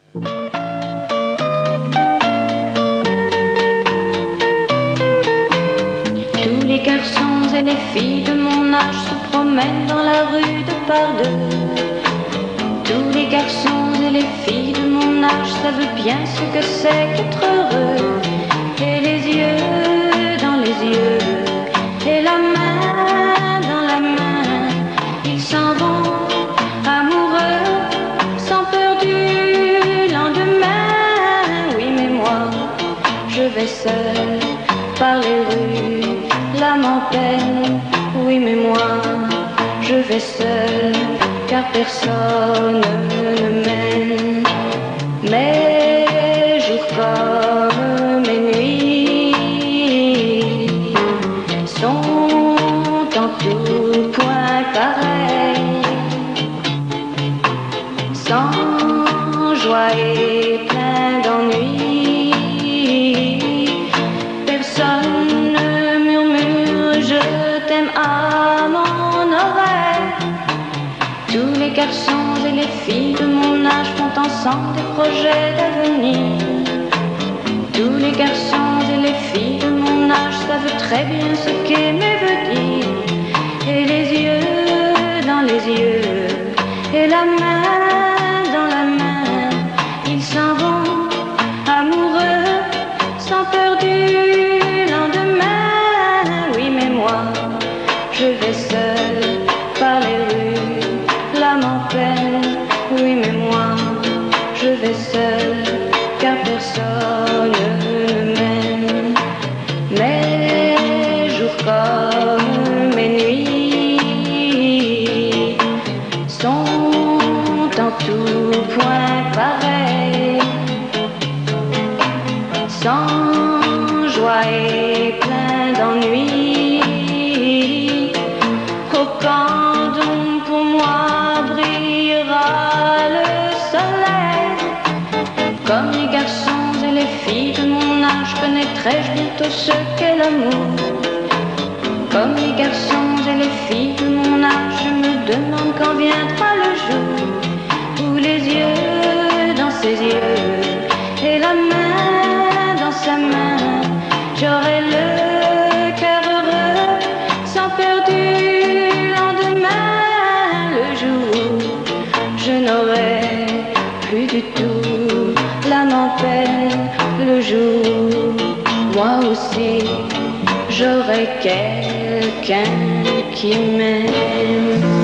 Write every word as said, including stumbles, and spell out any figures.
Tous les garçons et les filles de mon âge se promènent dans la rue de par deux. Tous les garçons et les filles de mon âge savent bien ce que c'est qu'être heureux. Et les yeux dans les yeux, et la main dans la main, ils s'en vont amoureux, sans peur du lendemain. Oui, mais moi, je vais seul par les rues, l'âme en peine. Oui, mais moi, je vais seul, car personne ne m'aime. Mes jours comme mes nuits sont en tout point pareils, sans joie et plein d'ennui. Personne ne murmure je t'aime à mon oreille. Tous les garçons et les filles de mon âge font ensemble des projets d'avenir. Tous les garçons et les filles de mon âge savent très bien ce qu'aimer veut dire. Et les yeux dans les yeux, et la main dans la main, ils s'en vont amoureux, sans peur du lendemain. Oui, mais moi, je vais seul par les rues, l'âme en peine. Oui, mais moi, je vais seul, car personne ne m'aime. Mes jours comme mes nuits sont en tout point pareils, sans joie et plein d'ennui. Oh, quand donc pour moi brillera le soleil, comme les garçons et les filles de mon âge, connaîtrai-je bientôt ce qu'est l'amour. Comme les garçons et les filles de mon âge, je me demande quand viendra le jour où les yeux dans ses yeux et la main dans sa main, j'aurai le cœur heureux, sans peur du lendemain. Le jour où je n'aurai plus du tout l'âme en peine, le jour où moi aussi j'aurai quelqu'un qui m'aime.